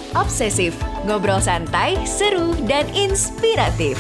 Obsesif, ngobrol santai, seru, dan inspiratif.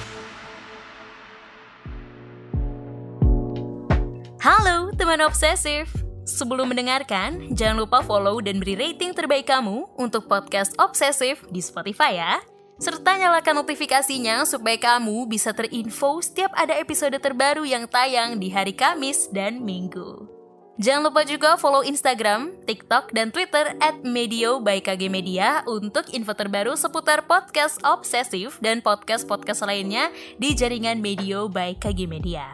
Halo teman obsesif. Sebelum mendengarkan, jangan lupa follow dan beri rating terbaik kamu untuk podcast Obsesif di Spotify ya. Serta nyalakan notifikasinya supaya kamu bisa terinfo setiap ada episode terbaru yang tayang di hari Kamis dan Minggu. Jangan lupa juga follow Instagram, TikTok, dan Twitter @medio_by_kg_media untuk info terbaru seputar podcast Obsesif dan podcast-podcast lainnya di jaringan Medio by KG Media.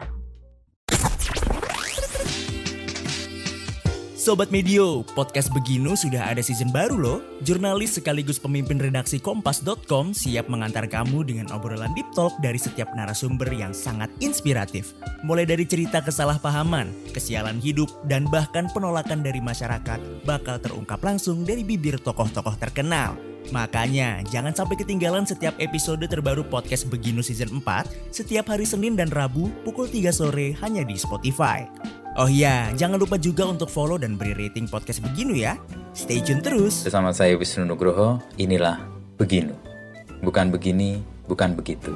Sobat Medio, podcast Beginu sudah ada season baru loh. Jurnalis sekaligus pemimpin redaksi Kompas.com siap mengantar kamu dengan obrolan deep talk dari setiap narasumber yang sangat inspiratif. Mulai dari cerita kesalahpahaman, kesialan hidup, dan bahkan penolakan dari masyarakat bakal terungkap langsung dari bibir tokoh-tokoh terkenal. Makanya, jangan sampai ketinggalan setiap episode terbaru podcast Beginu season 4 setiap hari Senin dan Rabu pukul 3 sore hanya di Spotify. Oh iya, jangan lupa juga untuk follow dan beri rating podcast Beginu ya. Stay tune terus. Bersama saya Wisnu Nugroho, inilah Beginu. Bukan begini, bukan begitu.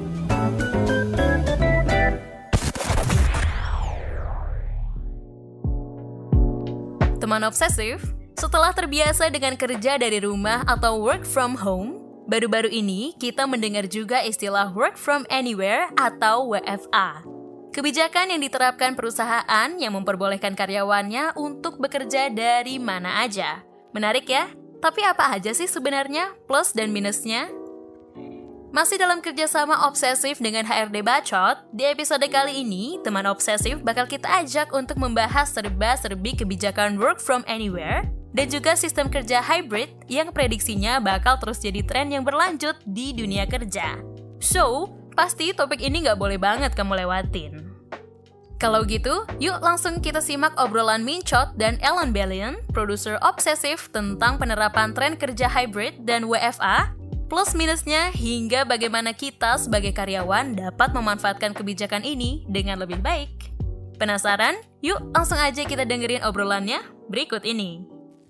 Teman obsesif, setelah terbiasa dengan kerja dari rumah atau work from home, baru-baru ini kita mendengar juga istilah work from anywhere atau WFA. Kebijakan yang diterapkan perusahaan yang memperbolehkan karyawannya untuk bekerja dari mana aja. Menarik ya? Tapi apa aja sih sebenarnya plus dan minusnya? Masih dalam kerjasama obsesif dengan HRD Bacot, di episode kali ini, teman obsesif bakal kita ajak untuk membahas serba-serbi kebijakan work from anywhere dan juga sistem kerja hybrid yang prediksinya bakal terus jadi tren yang berlanjut di dunia kerja. So, pasti topik ini nggak boleh banget kamu lewatin. Kalau gitu, yuk langsung kita simak obrolan Mincot dan Ellen Bellion, produser obsesif tentang penerapan tren kerja hybrid dan WFA, plus minusnya hingga bagaimana kita sebagai karyawan dapat memanfaatkan kebijakan ini dengan lebih baik. Penasaran? Yuk langsung aja kita dengerin obrolannya berikut ini.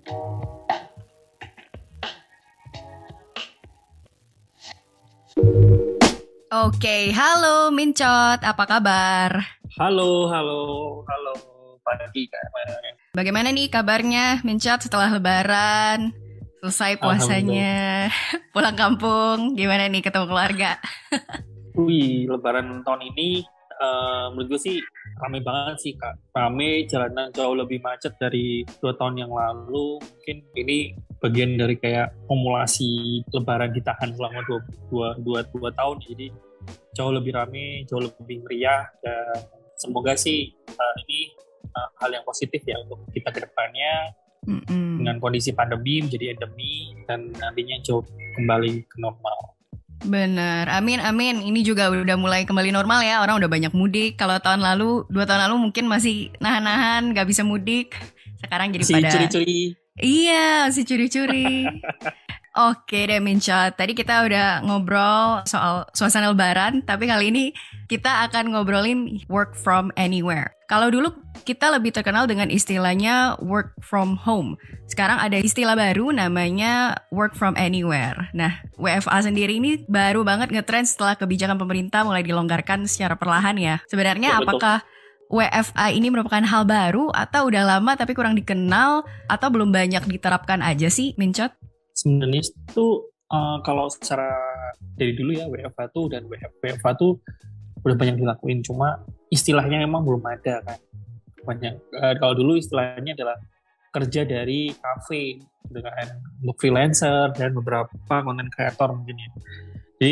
Oke, halo Mincot, apa kabar? Halo, pagi Kak. Bagaimana nih kabarnya Mincot setelah lebaran? Selesai puasanya, pulang kampung, gimana nih ketemu keluarga? Lebaran tahun ini menurut gue sih rame banget sih Kak. Rame, jalanan jauh lebih macet dari 2 tahun yang lalu. Mungkin ini bagian dari kayak kumulasi lebaran ditahan selama 2 tahun. Jadi jauh lebih rame, jauh lebih meriah, dan semoga sih ini hal yang positif ya untuk kita ke depannya. Dengan kondisi pandemi menjadi endemi dan nantinya jauh kembali ke normal. Bener, amin. Ini juga udah mulai kembali normal ya, orang udah banyak mudik. Kalau 2 tahun lalu mungkin masih nahan-nahan, gak bisa mudik. Sekarang jadi masih pada curi-curi. Iya, masih curi-curi. Oke deh Mincot, tadi kita udah ngobrol soal suasana lebaran, tapi kali ini kita akan ngobrolin work from anywhere. Kalau dulu kita lebih terkenal dengan istilahnya work from home. Sekarang ada istilah baru namanya work from anywhere. Nah, WFA sendiri ini baru banget ngetrend setelah kebijakan pemerintah mulai dilonggarkan secara perlahan ya. Sebenarnya apakah WFA ini merupakan hal baru atau udah lama tapi kurang dikenal atau belum banyak diterapkan aja sih Mincot? Sebenarnya itu kalau secara dari dulu ya WFA tuh dan WFA tuh udah banyak dilakuin, cuma istilahnya memang belum ada kan. Kalau dulu istilahnya adalah kerja dari kafe dengan untuk freelancer dan beberapa content creator mungkin ya. Jadi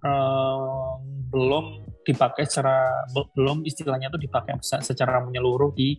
belum istilahnya tuh dipakai secara menyeluruh di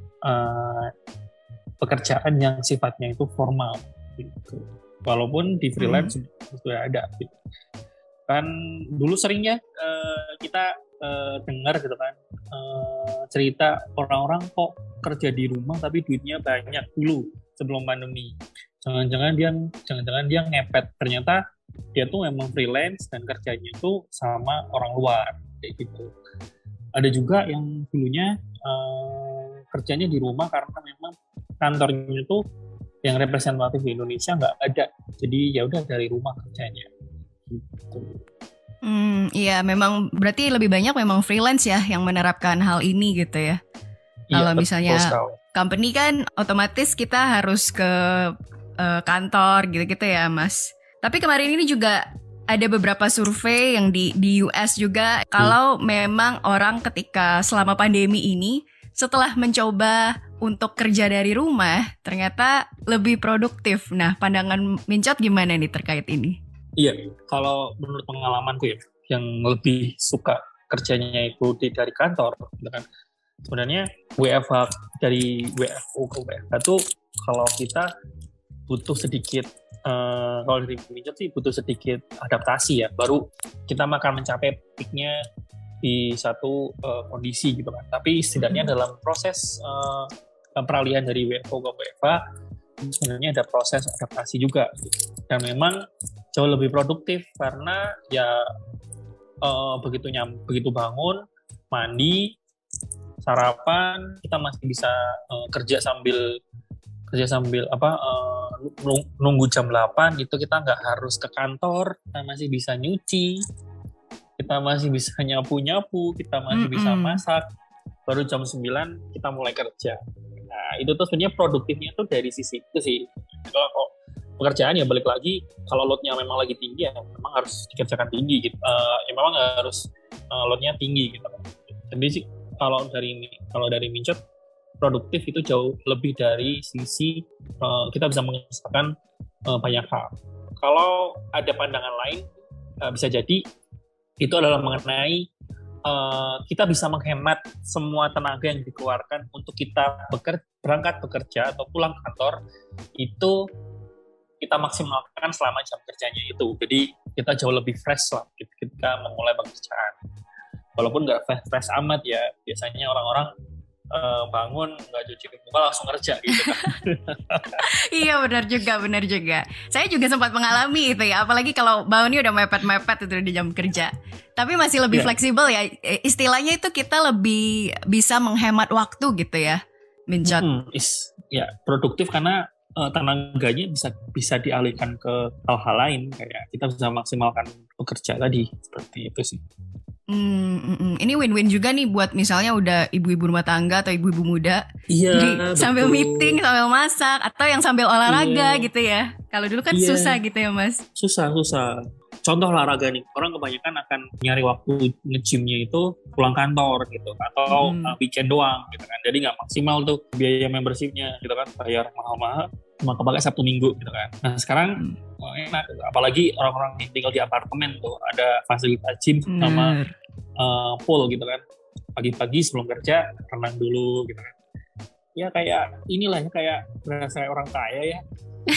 pekerjaan yang sifatnya itu formal gitu. Walaupun di freelance sudah ada gitu. Kan dulu seringnya kita dengar gitu kan cerita orang-orang kok kerja di rumah tapi duitnya banyak dulu sebelum pandemi. Jangan-jangan dia ngepet. Ternyata dia tuh memang freelance dan kerjanya itu sama orang luar kayak gitu. Ada juga yang dulunya kerjanya di rumah karena memang kantornya itu yang representatif di Indonesia nggak ada. Jadi ya udah dari rumah kerjanya. Gitu. Iya, memang berarti lebih banyak memang freelance ya yang menerapkan hal ini gitu ya. Kalau misalnya company kan otomatis kita harus ke kantor gitu-gitu ya, Mas. Tapi kemarin ini juga ada beberapa survei yang di US juga, kalau memang orang ketika selama pandemi ini setelah mencoba untuk kerja dari rumah ternyata lebih produktif. Nah, pandangan Mincot gimana nih terkait ini? Iya, kalau menurut pengalamanku ya, yang lebih suka kerjanya itu dari kantor, gitu kan. Sebenarnya WFH dari WFO ke WFH itu kalau kita butuh sedikit, kalau dari Mincot sih butuh sedikit adaptasi ya, baru kita akan mencapai peaknya di satu kondisi gitu kan. Tapi setidaknya dalam proses peralihan dari WFO ke WFH sebenarnya ada proses adaptasi juga gitu. Dan memang jauh lebih produktif karena ya begitu bangun, mandi, sarapan, kita masih bisa kerja sambil nunggu jam 8 gitu, kita nggak harus ke kantor, kita masih bisa nyuci, kita masih bisa nyapu-nyapu, kita masih bisa masak, baru jam 9 kita mulai kerja. Nah, itu tuh sebenarnya produktifnya tuh dari sisi itu sih. Kalau pekerjaan ya balik lagi, kalau loadnya memang lagi tinggi ya memang harus dikerjakan tinggi gitu. Ya memang harus loadnya tinggi gitu. Jadi sih kalau dari Mincot, produktif itu jauh lebih dari sisi kita bisa mengesahkan banyak hal. Kalau ada pandangan lain, bisa jadi itu adalah mengenai kita bisa menghemat semua tenaga yang dikeluarkan untuk kita berangkat bekerja atau pulang kantor, itu kita maksimalkan selama jam kerjanya itu. Jadi kita jauh lebih fresh lah ketika memulai pekerjaan. Walaupun nggak fresh amat ya, biasanya orang-orang bangun nggak cuci muka langsung kerja gitu kan. Iya benar juga. Saya juga sempat mengalami itu ya, apalagi kalau bangunnya udah mepet-mepet itu di jam kerja. Tapi masih lebih fleksibel ya, istilahnya itu kita lebih bisa menghemat waktu gitu ya, Mincot. Ya produktif karena tenaganya bisa dialihkan ke hal-hal lain, kayak kita bisa maksimalkan pekerja tadi, seperti itu sih. Ini win-win juga nih buat misalnya udah ibu-ibu rumah tangga atau ibu-ibu muda. Iya, jadi sambil meeting, sambil masak, atau yang sambil olahraga gitu ya. Kalau dulu kan susah gitu ya, Mas. Susah. Contoh olahraga nih, orang kebanyakan akan nyari waktu nge-gymnya itu pulang kantor gitu, atau weekend doang gitu kan. Jadi nggak maksimal tuh biaya membershipnya gitu kan, bayar mahal-mahal, cuma kepakai Sabtu Minggu gitu kan. Nah sekarang enak, apalagi orang-orang yang tinggal di apartemen tuh ada fasilitas gym sama pool gitu kan. Pagi-pagi sebelum kerja renang dulu gitu kan. Ya kayak inilah ya, kayak berasa orang kaya ya.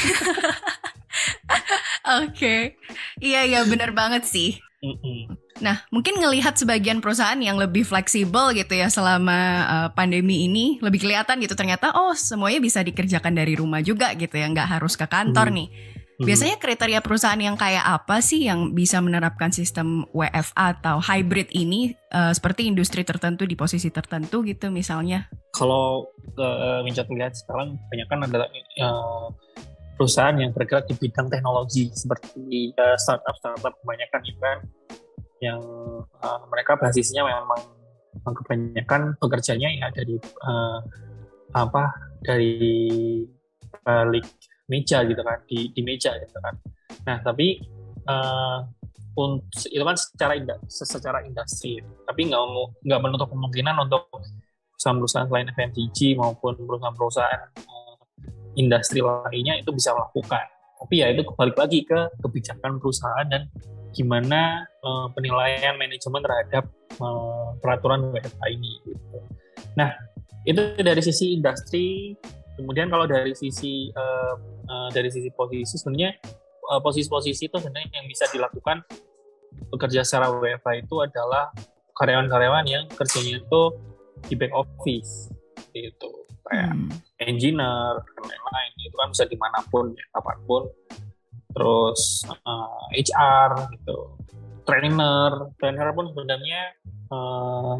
Oke. Iya benar banget sih. Nah, mungkin ngelihat sebagian perusahaan yang lebih fleksibel gitu ya selama pandemi ini, lebih kelihatan gitu ternyata semuanya bisa dikerjakan dari rumah juga gitu ya, nggak harus ke kantor nih. Biasanya kriteria perusahaan yang kayak apa sih yang bisa menerapkan sistem WFA atau hybrid ini seperti industri tertentu di posisi tertentu gitu misalnya? Kalau Mincot lihat sekarang kebanyakan adalah perusahaan yang bergerak di bidang teknologi seperti startup kebanyakan kan, yang mereka basisnya memang kebanyakan pekerjanya ya dari balik meja gitu kan, di meja gitu kan. Nah tapi itu kan secara industri, tapi nggak menutup kemungkinan untuk perusahaan-perusahaan lain FMCG maupun perusahaan-perusahaan industri lainnya itu bisa melakukan. Tapi ya itu balik lagi ke kebijakan perusahaan dan gimana penilaian manajemen terhadap peraturan WFH ini. Gitu. Nah itu dari sisi industri. Kemudian kalau dari sisi posisi, sebenarnya posisi-posisi itu sebenarnya yang bisa dilakukan bekerja secara WFH itu adalah karyawan-karyawan yang kerjanya itu di back office gitu, kayak engineer dan lain-lain. Itu kan bisa dimanapun ya, kapanpun. Terus HR gitu, trainer pun sebenarnya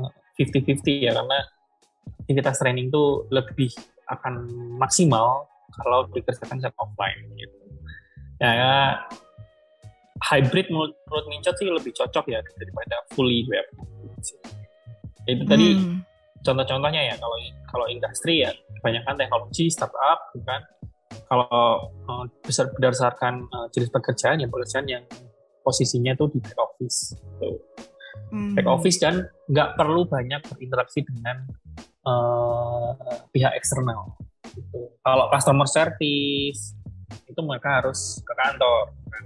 50-50 ya, karena aktivitas training itu lebih akan maksimal kalau dikerjakan secara offline gitu. Ya, hybrid menurut Mincot sih lebih cocok ya daripada fully web. Itu tadi contoh-contohnya ya, kalau industri ya kebanyakan teknologi, startup, kan. Kalau berdasarkan jenis pekerjaan yang posisinya tuh di back office. Gitu. Back office dan nggak perlu banyak berinteraksi dengan pihak eksternal. Gitu. Kalau customer service itu mereka harus ke kantor, kan?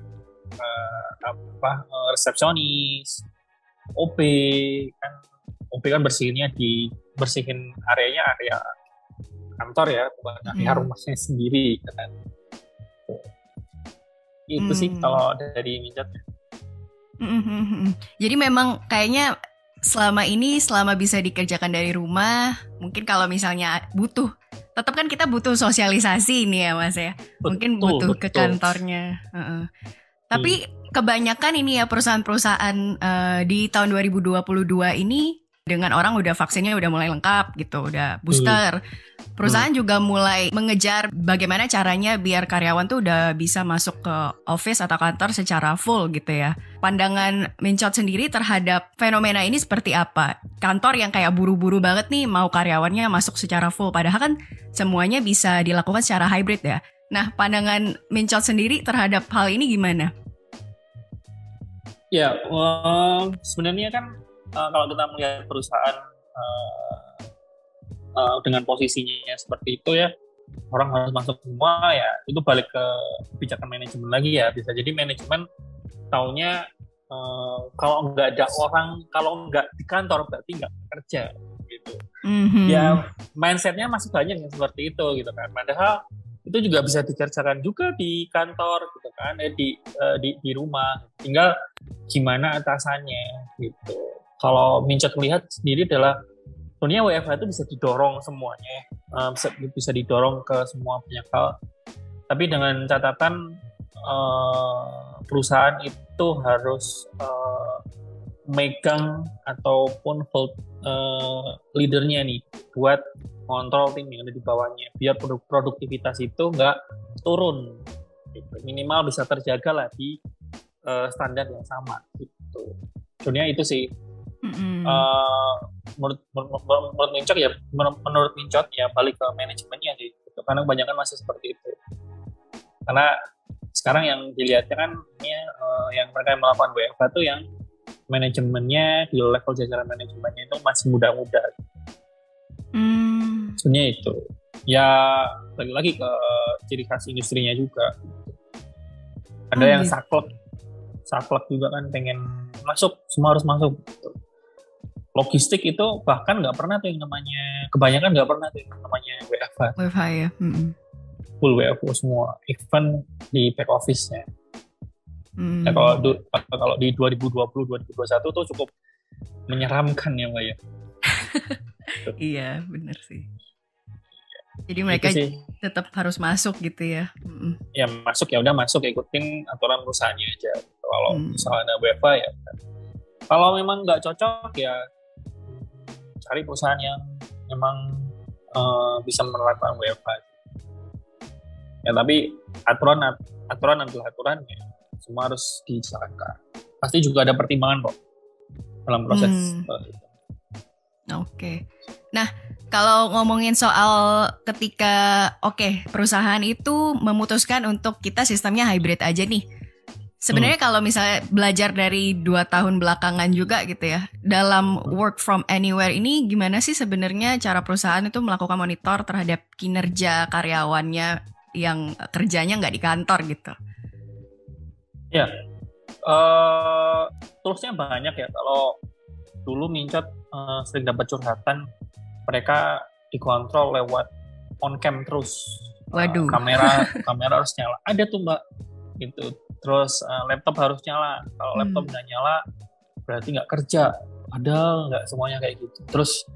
Resepsionis, OP kan bersihin areanya area kantor ya, bukan area rumahnya sendiri kan. Itu sih kalau dari Mincot. Jadi memang kayaknya selama bisa dikerjakan dari rumah, mungkin kalau misalnya butuh, tetap kan kita butuh sosialisasi nih ya Mas ya. Mungkin butuh ke kantornya. Tapi kebanyakan ini ya perusahaan-perusahaan di tahun 2022 ini dengan orang udah vaksinnya udah mulai lengkap gitu, udah booster. Perusahaan juga mulai mengejar bagaimana caranya biar karyawan tuh udah bisa masuk ke office atau kantor secara full gitu ya. Pandangan Mincot sendiri terhadap fenomena ini seperti apa? Kantor yang kayak buru-buru banget nih mau karyawannya masuk secara full, padahal kan semuanya bisa dilakukan secara hybrid ya. Nah, pandangan Mincot sendiri terhadap hal ini gimana? Ya, sebenarnya kan kalau kita melihat perusahaan dengan posisinya seperti itu ya, orang harus masuk semua ya, itu balik ke kebijakan manajemen lagi ya. Bisa jadi manajemen taunya kalau nggak ada orang, kalau nggak di kantor berarti nggak kerja gitu. Ya mindsetnya masih banyak yang seperti itu gitu kan. Padahal itu juga bisa dikerjakan juga di kantor gitu kan, di rumah. Tinggal gimana atasannya gitu. Kalau Mincot melihat sendiri adalah sebenarnya WFH itu bisa didorong semuanya, bisa didorong ke semua banyak hal. Tapi dengan catatan perusahaan itu harus megang ataupun hold leadernya nih buat kontrol tim yang ada di bawahnya, biar produktivitas itu nggak turun, gitu. Minimal bisa terjaga lah di standar yang sama gitu. Sebenarnya itu sih. Menurut Mincot ya, menurut Mincot ya balik ke manajemennya sih, gitu. Karena kebanyakan masih seperti itu. Karena sekarang yang dilihatnya kan ini yang mereka yang melakukan WFH itu yang manajemennya di level jajaran manajemennya itu masih muda-muda. Sebenarnya itu ya balik lagi ke ciri khas industrinya juga. Ada yang saklek juga kan, pengen masuk, semua harus masuk gitu. Logistik itu bahkan nggak pernah tuh yang namanya, kebanyakan nggak pernah tuh yang namanya WFH ya. Full WFH semua, even di back office-nya. Ya, kalau di 2020-2021 tuh cukup menyeramkan ya Mbak ya. Iya benar sih. Jadi mereka tetap harus masuk gitu ya. Ya masuk ya udah masuk, ikutin aturan perusahaannya aja. Kalau misalnya WFH ya. Kalau memang nggak cocok ya cari perusahaan yang memang bisa menerapkan WFH. Ya tapi aturan adalah aturan ya. Semua harus dijalankan. Pasti juga ada pertimbangan kok dalam proses. Oke. Nah, kalau ngomongin soal ketika perusahaan itu memutuskan untuk kita sistemnya hybrid aja nih. Sebenarnya kalau misalnya belajar dari 2 tahun belakangan juga gitu ya, dalam work from anywhere ini gimana sih sebenarnya cara perusahaan itu melakukan monitor terhadap kinerja karyawannya yang kerjanya nggak di kantor gitu? Ya, toolsnya banyak ya. Kalau dulu Mincot sering dapat curhatan, mereka dikontrol lewat on cam terus. Waduh. Kamera harus nyala. Ada tuh Mbak, gitu. Terus laptop harus nyala. Kalau laptop nggak nyala, berarti nggak kerja. Padahal nggak semuanya kayak gitu. Terus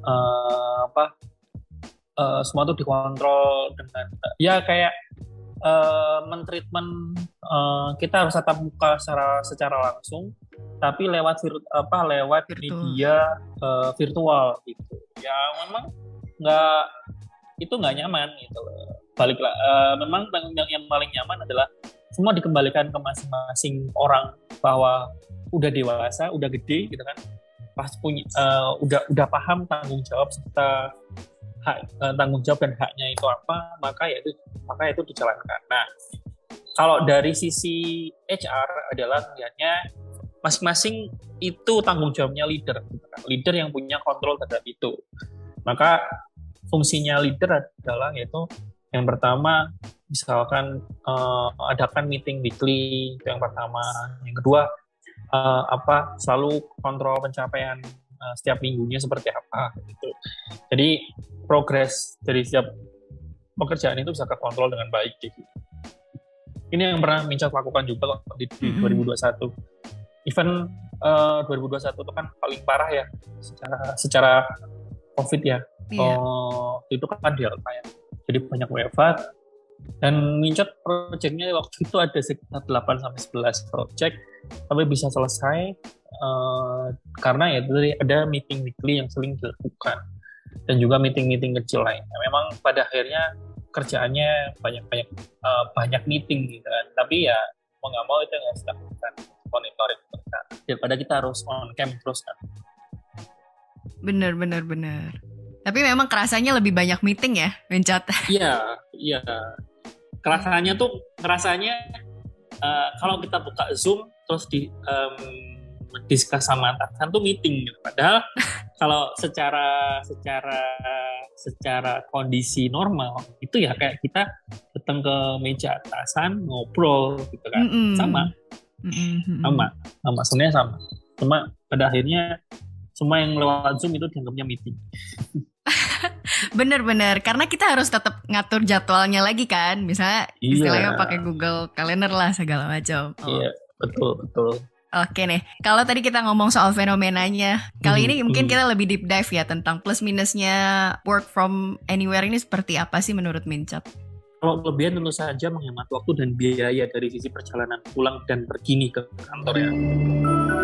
semua tuh dikontrol dengan ya kayak mentreatment kita harus tatap muka secara langsung, tapi lewat media virtual gitu. Ya memang nggak nyaman gitu loh. baliklah, memang yang paling nyaman adalah semua dikembalikan ke masing-masing orang, bahwa udah dewasa, udah gede gitu kan, pas punya udah paham tanggung jawab serta tanggung jawab dan haknya itu apa, maka itu dijalankan. Nah, kalau dari sisi HR adalah melihatnya masing-masing itu tanggung jawabnya leader, gitu kan. Leader yang punya kontrol terhadap itu. Maka fungsinya leader adalah yaitu yang pertama misalkan adakan meeting weekly, itu yang pertama. Yang kedua selalu kontrol pencapaian setiap minggunya seperti apa gitu. Jadi progres dari setiap pekerjaan itu bisa terkontrol dengan baik gitu. Ini yang pernah Mincat lakukan juga kok di 2021. Even 2021 itu kan paling parah ya secara COVID ya. Itu kan Delta ya. Jadi banyak WFH. Dan Mincat projectnya waktu itu ada sekitar 8-11 project, tapi bisa selesai karena ya tadi ada meeting weekly yang sering dilakukan dan juga meeting kecil lainnya. Memang pada akhirnya kerjaannya banyak meeting gitu kan, tapi ya mau nggak mau itu yang harus dilakukan, monitoring daripada kita harus on cam terus kan. Bener. Tapi memang kerasanya lebih banyak meeting ya, Mincat. Iya. Kerasanya kalau kita buka Zoom terus diskus sama atasan tuh meeting gitu. Padahal kalau secara kondisi normal itu ya kayak kita datang ke meja atasan ngobrol gitu kan. Sama. Sebenarnya sama. Cuma pada akhirnya semua yang lewat Zoom itu dianggapnya meeting. Bener, karena kita harus tetap ngatur jadwalnya lagi kan, misalnya istilahnya pakai Google Calendar lah segala macam. Iya, betul. Oke nih, kalau tadi kita ngomong soal fenomenanya, kali ini mungkin kita lebih deep dive ya tentang plus minusnya work from anywhere ini seperti apa sih menurut Mincat? Kalau kelebihan tentu saja menghemat waktu dan biaya dari sisi perjalanan pulang dan pergi nih ke kantor ya.